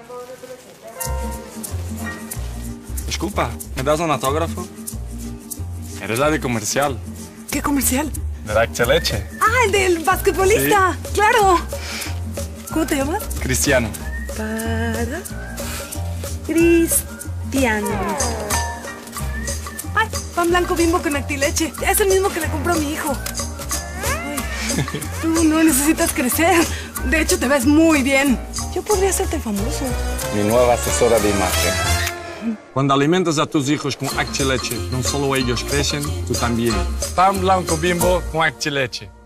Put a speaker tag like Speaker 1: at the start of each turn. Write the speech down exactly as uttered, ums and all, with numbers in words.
Speaker 1: Desculpa, ¿me das un autógrafo? Eres la de comercial.
Speaker 2: ¿Qué comercial?
Speaker 1: De Acche Leche.
Speaker 2: Ah, el del basquetbolista. Sí. Claro. ¿Cómo te llamas?
Speaker 1: Cristiano.
Speaker 2: Para Cristiano. Ay, pan blanco Bimbo con Actileche. Es el mismo que le compró a mi hijo. Ay, tú no necesitas crecer. De hecho, te ves muy bien. Yo podría hacerte famoso.
Speaker 1: Mi nueva asesora de imagen. Cuando alimentas a tus hijos con Acche Leche, no solo ellos crecen, tú también. Pan blanco Bimbo con Acche Leche.